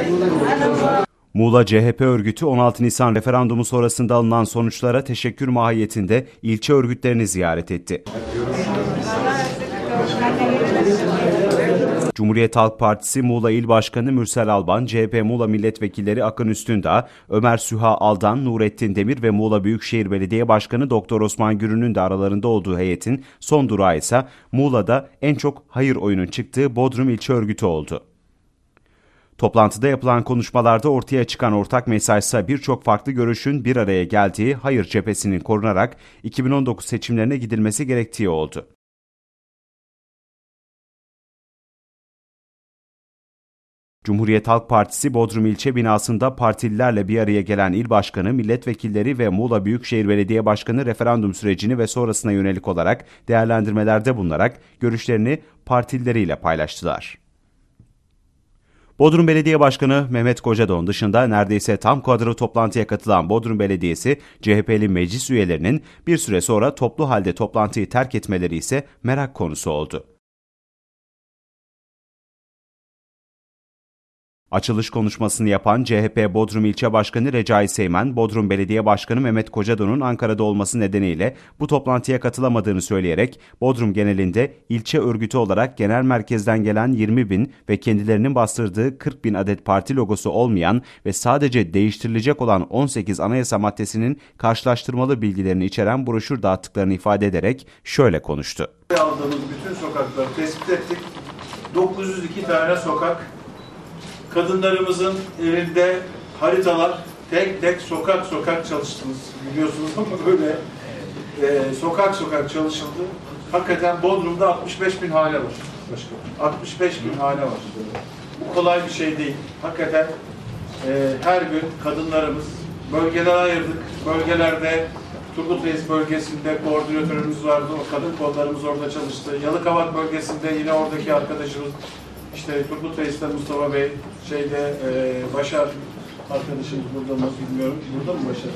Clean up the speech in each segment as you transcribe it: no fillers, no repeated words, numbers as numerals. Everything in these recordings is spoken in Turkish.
Muğla CHP örgütü 16 Nisan referandumu sonrasında alınan sonuçlara teşekkür mahiyetinde ilçe örgütlerini ziyaret etti. Cumhuriyet Halk Partisi Muğla İl Başkanı Mürsel Alban, CHP Muğla Milletvekilleri Akın Üstündağ, Ömer Süha Aldan, Nurettin Demir ve Muğla Büyükşehir Belediye Başkanı Doktor Osman Gürün'ün de aralarında olduğu heyetin son durağı ise Muğla'da en çok hayır oyunun çıktığı Bodrum İlçe Örgütü oldu. Toplantıda yapılan konuşmalarda ortaya çıkan ortak mesajsa birçok farklı görüşün bir araya geldiği hayır cephesinin korunarak 2019 seçimlerine gidilmesi gerektiği oldu. Cumhuriyet Halk Partisi Bodrum İlçe binasında partililerle bir araya gelen il başkanı, milletvekilleri ve Muğla Büyükşehir Belediye Başkanı referandum sürecini ve sonrasına yönelik olarak değerlendirmelerde bulunarak görüşlerini partilileriyle paylaştılar. Bodrum Belediye Başkanı Mehmet Kocadon dışında neredeyse tam kadro toplantıya katılan Bodrum Belediyesi, CHP'li meclis üyelerinin bir süre sonra toplu halde toplantıyı terk etmeleri ise merak konusu oldu. Açılış konuşmasını yapan CHP Bodrum İlçe Başkanı Recai Seymen, Bodrum Belediye Başkanı Mehmet Kocadon'un Ankara'da olması nedeniyle bu toplantıya katılamadığını söyleyerek, Bodrum genelinde ilçe örgütü olarak genel merkezden gelen 20 bin ve kendilerinin bastırdığı 40 bin adet parti logosu olmayan ve sadece değiştirilecek olan 18 anayasa maddesinin karşılaştırmalı bilgilerini içeren broşür dağıttıklarını ifade ederek şöyle konuştu. Aldığımız bütün sokakları tespit ettik. 902 tane sokak. Kadınlarımızın elinde haritalar, tek tek sokak sokak çalıştınız. Biliyorsunuz ama böyle sokak sokak çalışıldı. Hakikaten Bodrum'da 65 bin hane var. 65 bin hane var. Bu kolay bir şey değil. Hakikaten her gün kadınlarımız, bölgeler ayırdık. Bölgelerde Turgut Reis bölgesinde koordinatörümüz vardı. O kadın kollarımız orada çalıştı. Yalıkavak bölgesinde yine oradaki arkadaşımız, İşte Turgut Reis'te Mustafa Bey, Başar arkadaşımız burada mı bilmiyorum. Burada mı Başar?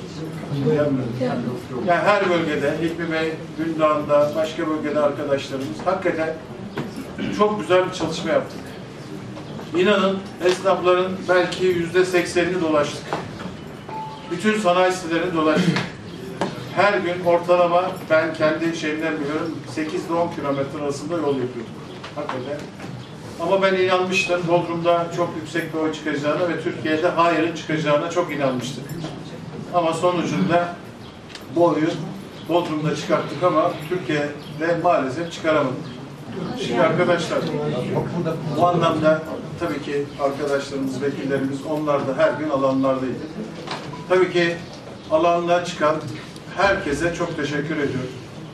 Yani her bölgede, Hilmi Bey, Gündağ'da, başka bölgede arkadaşlarımız hakikaten çok güzel bir çalışma yaptık. İnanın esnafların belki %80'ini dolaştık. Bütün sanayi sitelerini dolaştık. Her gün ortalama ben kendi şeyimden biliyorum 8 ile 10 kilometre arasında yol yapıyordum. Hakikaten. Ama ben inanmıştım. Bodrum'da çok yüksek bir oy çıkacağına ve Türkiye'de hayırın çıkacağına çok inanmıştım. Ama sonucunda bu oyu Bodrum'da çıkarttık ama Türkiye'de maalesef çıkaramadık. Şimdi arkadaşlar bu anlamda tabii ki arkadaşlarımız, vekillerimiz onlar da her gün alanlardaydı. Tabii ki alanda çıkan herkese çok teşekkür ediyorum.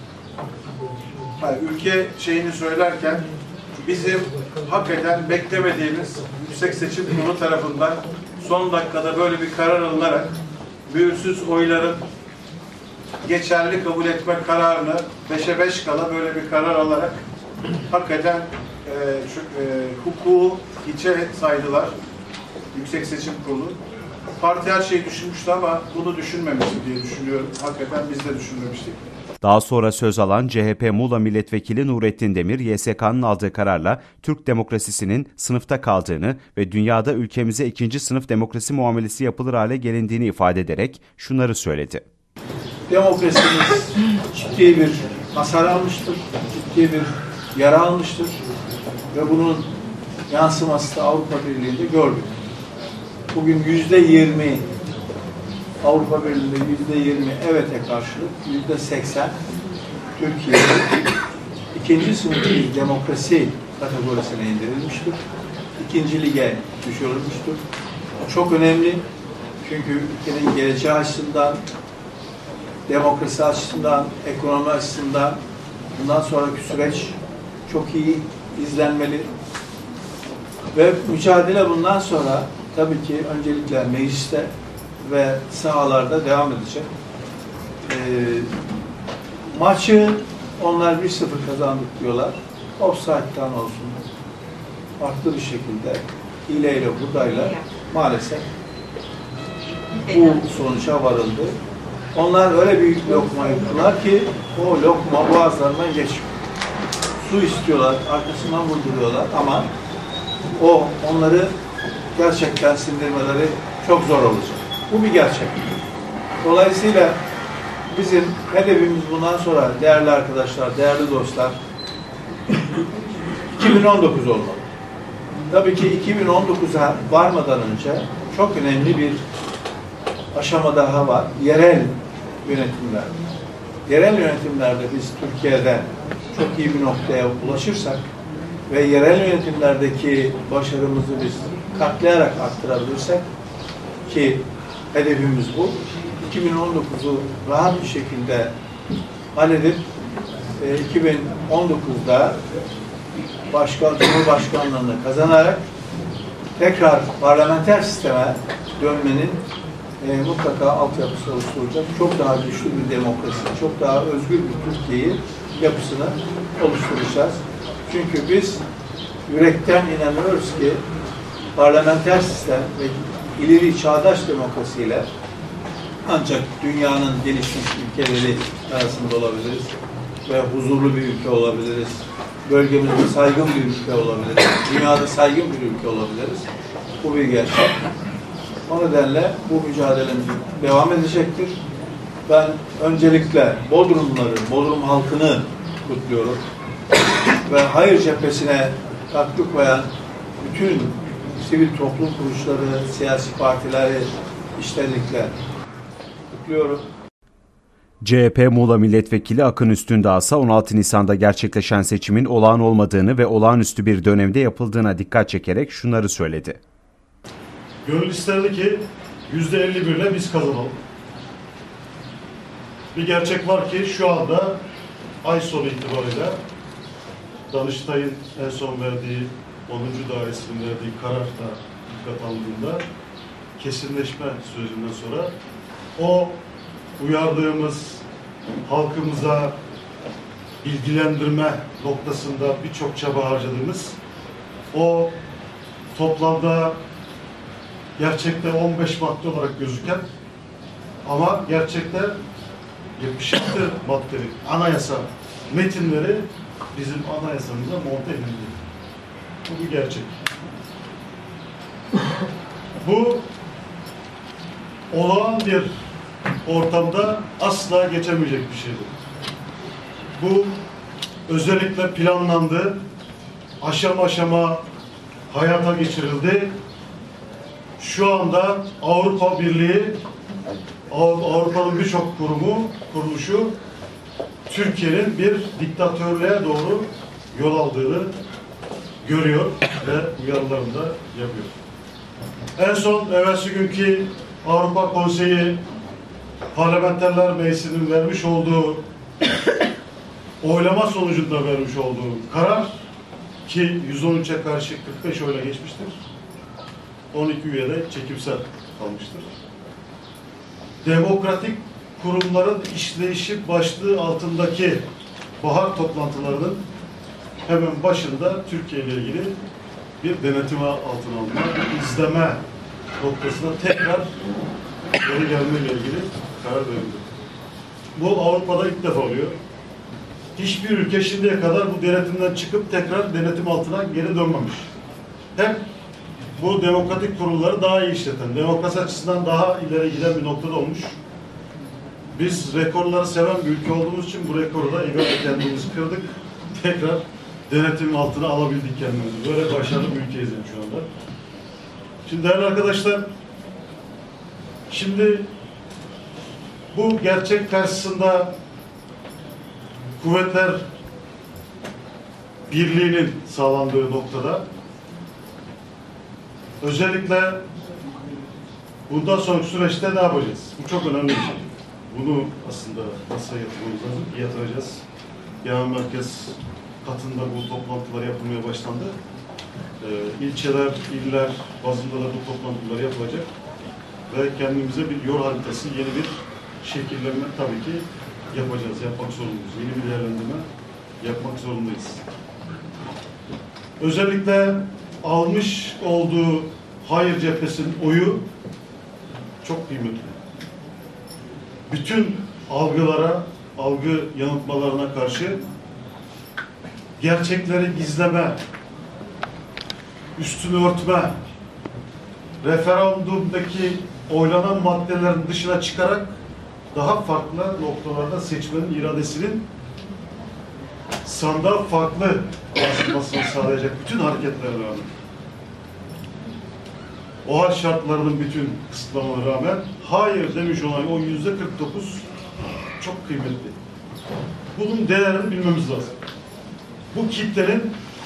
Ülke şeyini söylerken bizim hakikaten beklemediğimiz Yüksek Seçim Kurulu tarafından son dakikada böyle bir karar alınarak mühürsüz oyların geçerli kabul etme kararını 5'e 5 kala böyle bir karar alarak hakikaten hukuku hiçe saydılar Yüksek Seçim Kurulu. Parti her şeyi düşünmüştü ama bunu düşünmemişti diye düşünüyorum. Hakikaten biz de düşünmemiştik. Daha sonra söz alan CHP Muğla Milletvekili Nurettin Demir, YSK'nın aldığı kararla Türk demokrasisinin sınıfta kaldığını ve dünyada ülkemize ikinci sınıf demokrasi muamelesi yapılır hale gelindiğini ifade ederek şunları söyledi. Demokrasimiz ciddi bir hasar almıştır, ciddi bir yara almıştır ve bunun yansıması da Avrupa Birliği'nde gördük. Bugün %20 Avrupa Birliği'nde %20 evet'e karşılık %80 Türkiye'de ikinci sınıf bir demokrasi kategorisine indirilmiştir. İkinci lige düşürülmüştür. Çok önemli çünkü ülkenin geleceği açısından, demokrasi açısından, ekonomi açısından bundan sonraki süreç çok iyi izlenmeli. Ve mücadele bundan sonra tabii ki öncelikle mecliste ve sahalarda devam edecek. Maçı onlar 1-0 kazandık diyorlar. Offside'dan olsun. Farklı bir şekilde hileyle, hurdayla maalesef bu sonuca varıldı. Onlar öyle büyük lokma yuttular ki o lokma boğazlarından geçmiyor. Su istiyorlar, arkasından vurduruyorlar ama o onları gerçekten sindirmeleri çok zor olacak. Bu bir gerçek. Dolayısıyla bizim hedefimiz bundan sonra değerli arkadaşlar, değerli dostlar 2019 olmalı. Tabii ki 2019'a varmadan önce çok önemli bir aşama daha var. Yerel yönetimler. Yerel yönetimlerde biz Türkiye'de çok iyi bir noktaya ulaşırsak ve yerel yönetimlerdeki başarımızı biz katlayarak arttırabilirsek ki hedefimiz bu. 2019'u rahat bir şekilde halledip 2019'da Cumhurbaşkanlığını kazanarak tekrar parlamenter sisteme dönmenin mutlaka altyapısı oluşturacak. Çok daha güçlü bir demokrasi, çok daha özgür bir Türkiye'yi yapısını oluşturacağız. Çünkü biz yürekten inanıyoruz ki parlamenter sistem ve ileri çağdaş demokrasiyle ancak dünyanın gelişmiş ülkeleri arasında olabiliriz ve huzurlu bir ülke olabiliriz. Bölgemizde saygın bir ülke olabiliriz. Dünyada saygın bir ülke olabiliriz. Bu bir gerçek. O nedenle bu mücadelemiz devam edecektir. Ben öncelikle Bodrum halkını kutluyorum. Ve hayır cephesine katkı koyan bütün sivil toplum kuruluşları, siyasi partileri içtenlikle kutluyorum. CHP Muğla Milletvekili Akın Üstündağ ise 16 Nisan'da gerçekleşen seçimin olağan olmadığını ve olağanüstü bir dönemde yapıldığına dikkat çekerek şunları söyledi. Gönül isterdi ki %51 ile biz kazanalım. Bir gerçek var ki şu anda ay sonu itibariyle Danıştay'ın en son verdiği 10. dairesinin verdiği kararda dikkat alındığında kesinleşme sürecinden sonra o uyardığımız halkımıza bilgilendirme noktasında birçok çaba harcadığımız o toplamda gerçekte 15 madde olarak gözüken ama gerçekte 76 maddelik anayasa metinleri bizim anayasamıza monte edildi. Bu bir gerçek. Bu olağan bir ortamda asla geçemeyecek bir şeydi. Bu özellikle planlandı, aşama aşama hayata geçirildi. Şu anda Avrupa Birliği, Avrupa'nın birçok kuruluşu Türkiye'nin bir diktatörlüğe doğru yol aldığını görüyor ve uyarılarını da yapıyor. En son evvelsi günkü Avrupa Konseyi Parlamenterler Meclisi'nin vermiş olduğu oylama sonucunda vermiş olduğu karar ki 113'e karşı 45 oyla geçmiştir. 12 üye de çekimsel kalmıştır. Demokratik kurumların işleyişi başlığı altındaki bahar toplantılarının hemen başında Türkiye ile ilgili bir denetime altına alınma, bir izleme noktasına tekrar geri gelmeyle ilgili karar verildi. Bu Avrupa'da ilk defa oluyor. Hiçbir ülke şimdiye kadar bu denetimden çıkıp tekrar denetim altına geri dönmemiş. Hep bu demokratik kurulları daha iyi işleten, demokrasi açısından daha ileri giden bir noktada olmuş. Biz rekorları seven bir ülke olduğumuz için bu rekoru da kendimizi kırdık. Tekrar denetim altına alabildik kendimizi. Böyle başarılı bir ülkeyiz yani şu anda. Şimdi değerli arkadaşlar, şimdi bu gerçek karşısında kuvvetler birliğinin sağlandığı noktada özellikle bundan sonraki süreçte ne yapacağız? Bu çok önemli bir şey. Bunu aslında masaya yatırmamız lazım. Yatıracağız. Genel merkez katında bu toplantılar yapılmaya başlandı. İlçeler, iller bazında da bu toplantılar yapılacak. Ve kendimize bir yol haritası, yeni bir şekillenme tabii ki yapacağız, yapmak zorundayız. Yeni bir değerlendirme yapmak zorundayız. Özellikle almış olduğu hayır cephesinin oyu çok kıymetli. Bütün algılara, algı yanıltmalarına karşı gerçekleri gizleme, üstünü örtme, referandumdaki oylanan maddelerin dışına çıkarak daha farklı noktalarda seçmenin iradesinin sandığa farklı yansıtmasını sağlayacak bütün hareketlerine rağmen, o hal şartlarının bütün kısıtlamalarına rağmen hayır demiş olan o %49 çok kıymetli. Bunun değerini bilmemiz lazım. Bu kitlenin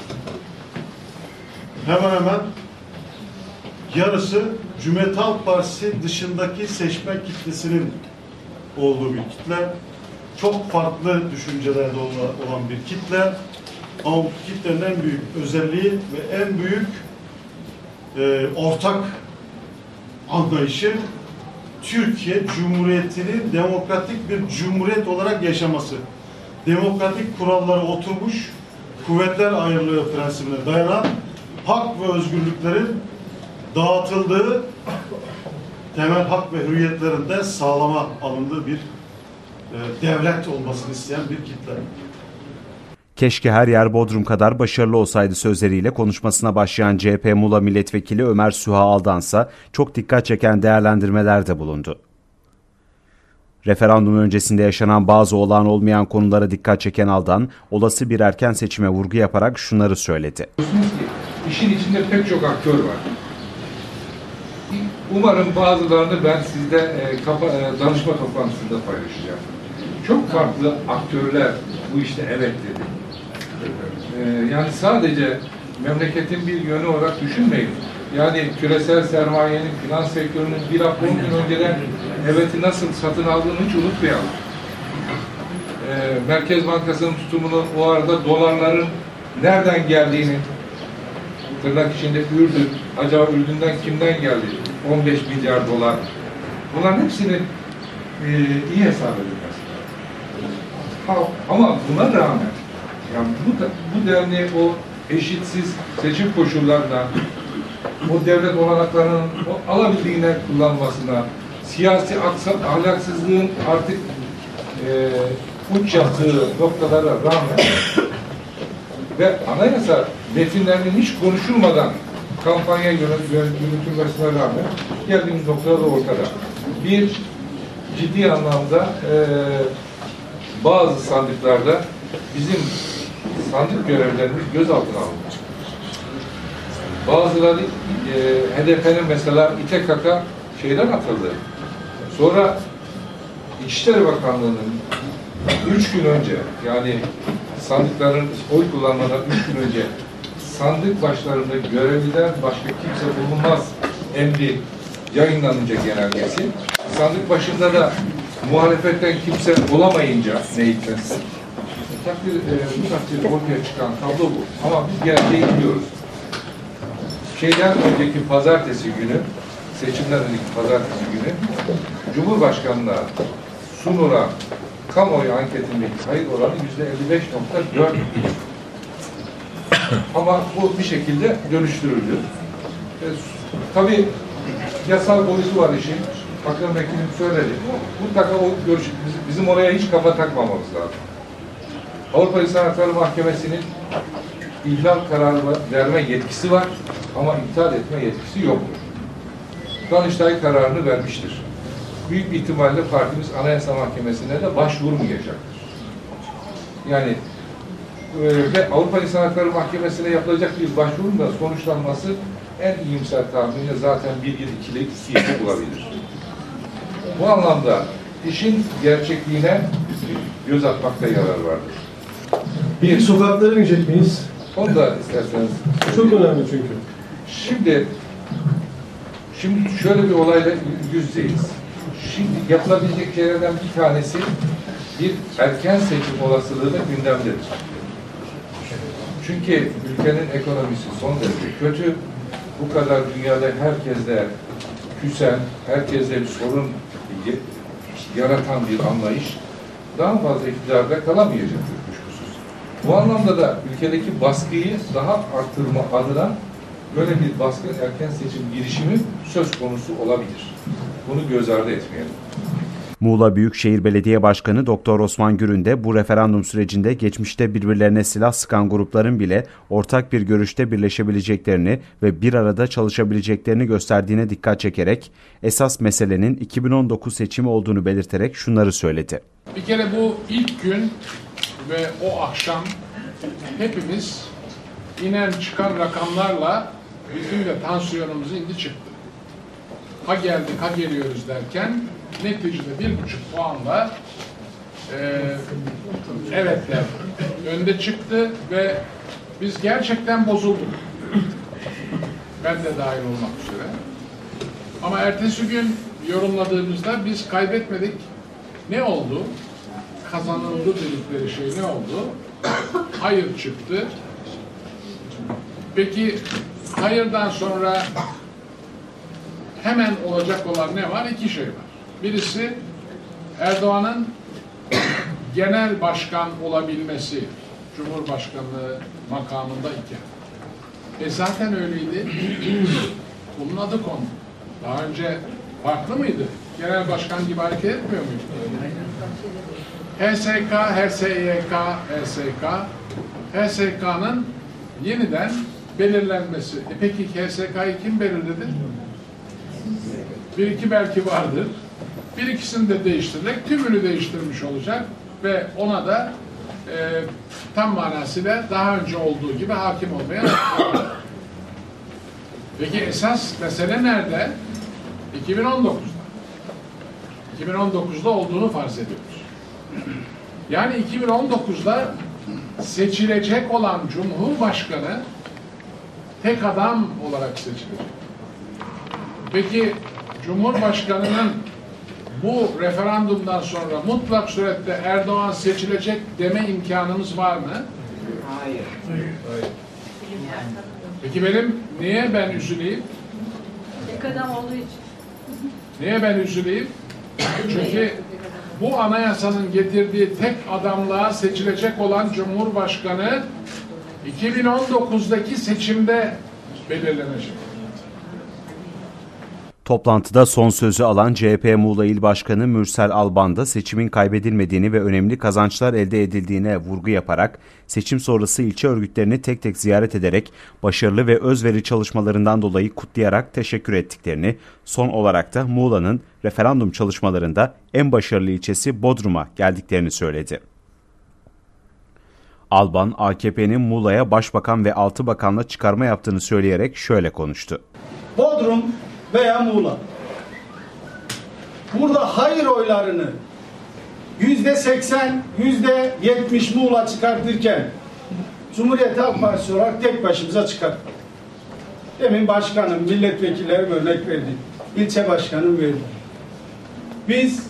hemen hemen yarısı Cumhuriyet Halk Partisi dışındaki seçmen kitlesinin olduğu bir kitle. Çok farklı düşüncelerde olan bir kitle. Ama bu kitlenin en büyük özelliği ve en büyük ortak anlayışı Türkiye Cumhuriyeti'nin demokratik bir cumhuriyet olarak yaşaması. Demokratik kurallara oturmuş, kuvvetler ayrılığı prensibine dayanan hak ve özgürlüklerin dağıtıldığı, temel hak ve hürriyetlerin de sağlama alındığı bir devlet olmasını isteyen bir kitle. Keşke her yer Bodrum kadar başarılı olsaydı sözleriyle konuşmasına başlayan CHP Muğla Milletvekili Ömer Süha Aldansa çok dikkat çeken değerlendirmelerde bulundu. Referandum öncesinde yaşanan bazı olağan olmayan konulara dikkat çeken Aldan, olası bir erken seçime vurgu yaparak şunları söyledi. İşin içinde pek çok aktör var. Umarım bazılarını ben sizde danışma toplantısında paylaşacağım. Çok farklı aktörler bu işte evet dedi. Yani sadece memleketin bir yönü olarak düşünmeyin. Yani küresel sermayenin, finans sektörünün bir hafta 10 gün önceden evet'i nasıl satın aldığını hiç unutmayalım. Merkez Bankası'nın tutumunun o arada dolarların nereden geldiğini, tırnak içinde Ürdün, acaba Ürdün'den kimden geldi? 15 milyar dolar. Bunların hepsini iyi hesap edilmesi lazım. Ama buna rağmen yani bu derneği o eşitsiz seçim koşullarına, o devlet olanaklarının o alabildiğine kullanmasına, siyasi ahlaksızlığın artık uç yaptığı noktalara rağmen ve anayasa metinlerinin hiç konuşulmadan kampanya yürütülmesine rağmen geldiğimiz noktada da ortada. Bir, ciddi anlamda bazı sandıklarda bizim sandık görevlerimiz gözaltına alınmış. Bazıları HDP'nin mesela İTKK şeyden atıldı. Sonra İçişleri Bakanlığı'nın 3 gün önce, yani sandıkların oy kullanmadan 3 gün önce sandık başlarında görevliden başka kimse bulunmaz emri yayınlanınca genelgesi, sandık başında da muhalefetten kimse olamayınca ne hikmetse bu takdirde ortaya çıkan tablo bu. Ama biz genelgeyi biliyoruz. Şeyden önceki pazartesi günü, seçimden önceki pazartesi günü Cumhurbaşkanı'na sunulan kamuoyu anketindeki kayıt oranı %55.4 idi. Ama bu bir şekilde dönüştürüldü. Tabii yasal boyutu var işin. Bakan vekilim söyledi. Mutlaka o görüş, bizim oraya hiç kafa takmamamız lazım. Avrupa İnsan Hakları Mahkemesi'nin ihlal kararı verme yetkisi var ama iptal etme yetkisi yoktur. Danıştay kararını vermiştir. Büyük bir ihtimalle partimiz Anayasa Mahkemesi'ne de başvurmayacaktır. Yani ve Avrupa İnsan Hakları Mahkemesi'ne yapılacak bir başvurunun da sonuçlanması en iyimser tahminle zaten 1 yıl 2 yıl bulabilir. Bu anlamda işin gerçekliğine göz atmakta yarar vardır. Bir sokaklara inecek miyiz? Onu da isterseniz. Çok önemli çünkü. Şimdi şöyle bir olayla yüz yüzeyiz. Şimdi yapılabilecek şeylerden bir tanesi bir erken seçim olasılığı da gündemdedir. Çünkü ülkenin ekonomisi son derece kötü. Bu kadar dünyada herkeste küsen, herkeste bir sorun yaratan bir anlayış daha fazla iktidarda kalamayacaktır kuşkusuz. Bu anlamda da ülkedeki baskıyı daha arttırma adına böyle bir baskın erken seçim girişimi söz konusu olabilir. Bunu göz ardı etmeyelim. Muğla Büyükşehir Belediye Başkanı Doktor Osman Gürün de bu referandum sürecinde geçmişte birbirlerine silah sıkan grupların bile ortak bir görüşte birleşebileceklerini ve bir arada çalışabileceklerini gösterdiğine dikkat çekerek esas meselenin 2019 seçimi olduğunu belirterek şunları söyledi. Bir kere bu ilk gün ve o akşam hepimiz inen çıkan rakamlarla bizim de tansiyonumuz indi çıktı. Ha geldik ha geliyoruz derken neticede 1,5 puanla evetler önde çıktı ve biz gerçekten bozulduk. Ben de dahil olmak üzere. Ama ertesi gün yorumladığımızda biz kaybetmedik. Ne oldu? Kazanıldı dedikleri şey ne oldu? Hayır çıktı. Peki hayırdan sonra hemen olacak olan ne var? İki şey var. Birisi Erdoğan'ın genel başkan olabilmesi, Cumhurbaşkanlığı makamında iken. Zaten öyleydi. Bunun adı kondu. Daha önce farklı mıydı? Genel başkan gibi hareket etmiyor muydu? HSK, HSYK, HSK, HSK'nın yeniden belirlenmesi. Peki HSK'yı kim belirledi? Bir iki belki vardır. Bir ikisini de değiştirerek tümünü değiştirmiş olacak ve ona da tam manasıyla daha önce olduğu gibi hakim olmaya Peki esas mesele nerede? 2019'da. 2019'da olduğunu farz ediyoruz. Yani 2019'da seçilecek olan Cumhurbaşkanı tek adam olarak seçilecek. Peki Cumhurbaşkanı'nın bu referandumdan sonra mutlak surette Erdoğan seçilecek deme imkanımız var mı? Hayır. Peki niye ben üzüleyim? Tek adam olduğu için. Niye ben üzüleyim? Çünkü bu anayasanın getirdiği tek adamlığa seçilecek olan Cumhurbaşkanı 2019'daki seçimde belirlenecek. Toplantıda son sözü alan CHP Muğla İl Başkanı Mürsel Alban da seçimin kaybedilmediğini ve önemli kazançlar elde edildiğine vurgu yaparak seçim sonrası ilçe örgütlerini tek tek ziyaret ederek başarılı ve özveri çalışmalarından dolayı kutlayarak teşekkür ettiklerini, son olarak da Muğla'nın referandum çalışmalarında en başarılı ilçesi Bodrum'a geldiklerini söyledi. Alban, AKP'nin Muğla'ya başbakan ve 6 bakanla çıkarma yaptığını söyleyerek şöyle konuştu. Bodrum veya Muğla. Burada hayır oylarını %80, %70 Muğla çıkartırken Cumhuriyet Halk Partisi olarak tek başımıza çıkarttık. Demin başkanım, milletvekillerim örnek verdi. İlçe başkanım verdi. Biz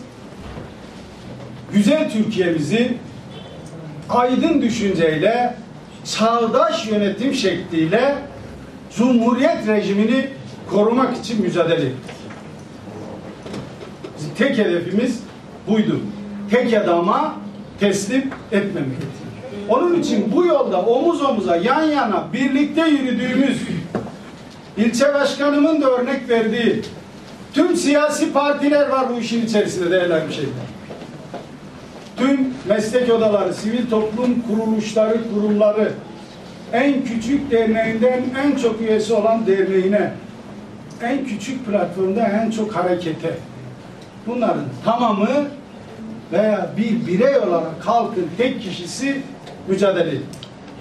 güzel Türkiye'mizi aydın düşünceyle, çağdaş yönetim şekliyle Cumhuriyet rejimini korumak için mücadele ettik. Bizim tek hedefimiz buydu. Tek adama teslim etmemek. Onun için bu yolda omuz omuza, yan yana birlikte yürüdüğümüz, ilçe başkanımın da örnek verdiği tüm siyasi partiler var bu işin içerisinde değerli hemşehriler. Tüm meslek odaları, sivil toplum kuruluşları, kurumları, en küçük derneğinden en çok üyesi olan derneğine, en küçük platformda en çok harekete. Bunların tamamı veya bir birey olarak halkın tek kişisi mücadele ediyor.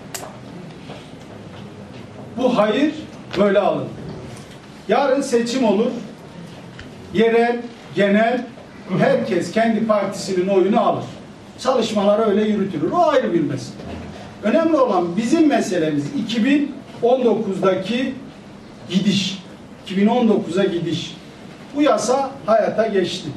Bu hayır böyle alın. Yarın seçim olur. Yerel, genel, herkes kendi partisinin oyunu alır. Çalışmalar öyle yürütülür. O ayrı bir mesele. Önemli olan bizim meselemiz 2019'daki gidiş. 2019'a gidiş. Bu yasa hayata geçti.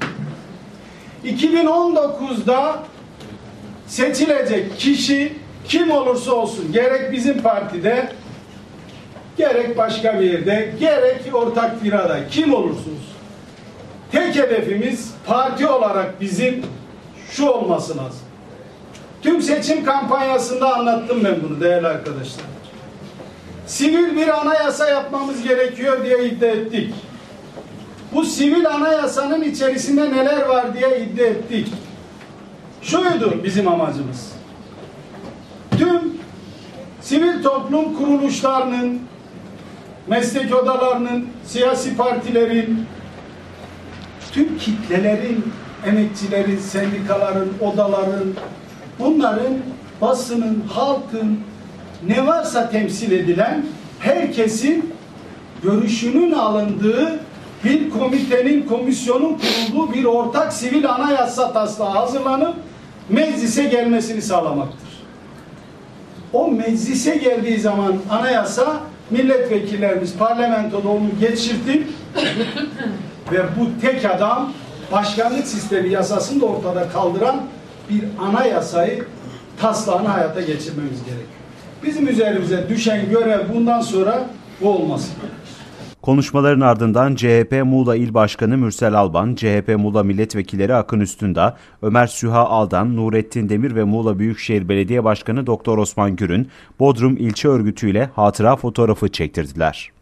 2019'da seçilecek kişi kim olursa olsun, gerek bizim partide, gerek başka bir yerde, gerek ortak bir aday, kim olursa olsun. Tek hedefimiz parti olarak bizim şu olması lazım. Tüm seçim kampanyasında anlattım ben bunu değerli arkadaşlar. Sivil bir anayasa yapmamız gerekiyor diye iddia ettik. bu sivil anayasanın içerisinde neler var diye iddia ettik. Şuydu bizim amacımız. Tüm sivil toplum kuruluşlarının, meslek odalarının, siyasi partilerin, tüm kitlelerin, emekçilerin, sendikaların, odaların, bunların, basının, halkın, ne varsa temsil edilen herkesin görüşünün alındığı bir komitenin, komisyonun kurulduğu bir ortak sivil anayasa taslağı hazırlanıp meclise gelmesini sağlamaktır. O meclise geldiği zaman anayasa, milletvekillerimiz parlamentoda onu geçirtip ve bu tek adam başkanlık sistemi yasasını da ortada kaldıran bir anayasayı, taslağını hayata geçirmemiz gerekiyor. Bizim üzerimize düşen görev bundan sonra bu olması gerekiyor. Konuşmaların ardından CHP Muğla İl Başkanı Mürsel Alban, CHP Muğla Milletvekilleri Akın Üstündağ, Ömer Süha Aldan, Nurettin Demir ve Muğla Büyükşehir Belediye Başkanı Doktor Osman Gür'ün Bodrum İlçe Örgütü ile hatıra fotoğrafı çektirdiler.